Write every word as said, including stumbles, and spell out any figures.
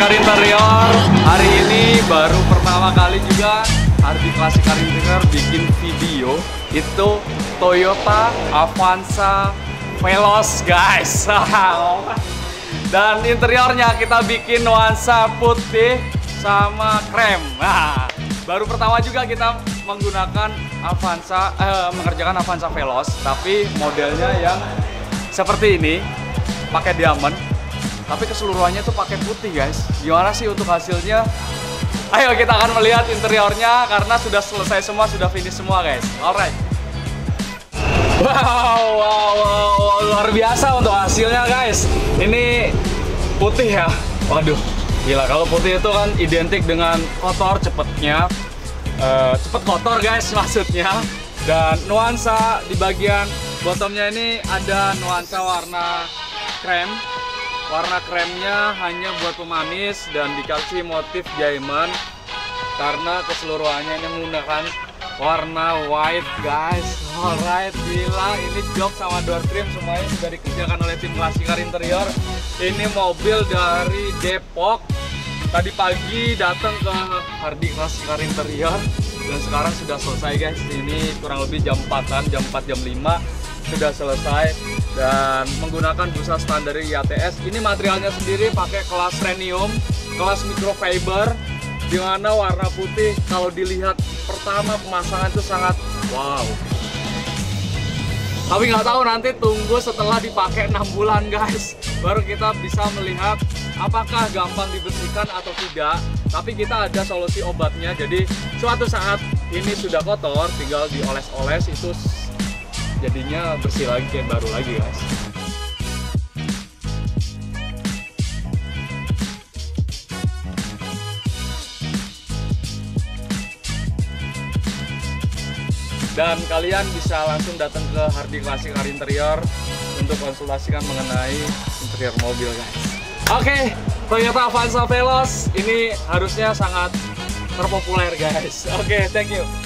Car Interior. Hari ini baru pertama kali juga Hardi Classic Car Interior bikin video. Itu Toyota Avanza Veloz guys. Dan interiornya kita bikin nuansa putih sama krem. Nah, baru pertama juga kita menggunakan Avanza, eh, mengerjakan Avanza Veloz, tapi modelnya yang seperti ini, pakai diamond, tapi keseluruhannya tuh pakai putih guys. Gimana sih untuk hasilnya? Ayo kita akan melihat interiornya karena sudah selesai semua, sudah finish semua guys. Alright. Wow, wow, wow, luar biasa untuk hasilnya guys. Ini putih ya. Waduh, gila, kalau putih itu kan identik dengan kotor cepetnya, uh, cepet kotor guys maksudnya. Dan nuansa di bagian bottomnya ini ada nuansa warna krem. Warna kremnya hanya buat pemanis dan dikasih motif diamond karena keseluruhannya ini menggunakan warna white guys. Alright, gila, ini jok sama door trim semuanya sudah dikerjakan oleh tim Classic Car Interior. Ini mobil dari Depok, tadi pagi datang ke Hardi Classic Car Interior dan sekarang sudah selesai guys. Ini kurang lebih jam empatan, jam empat, jam lima sudah selesai dan menggunakan busa standar I A T S. Ini materialnya sendiri pakai kelas premium, kelas microfiber, di mana warna putih kalau dilihat pertama pemasangan itu sangat wow. Tapi nggak tahu, nanti tunggu setelah dipakai enam bulan guys, baru kita bisa melihat apakah gampang dibersihkan atau tidak. Tapi kita ada solusi obatnya, jadi suatu saat ini sudah kotor, tinggal dioles-oles, itu jadinya bersih lagi kayak baru lagi guys. Dan kalian bisa langsung datang ke Hardi Classic Car Interior untuk konsultasikan mengenai interior mobil guys. Oke, okay, Toyota Avanza Veloz ini harusnya sangat terpopuler guys. Oke, okay, thank you.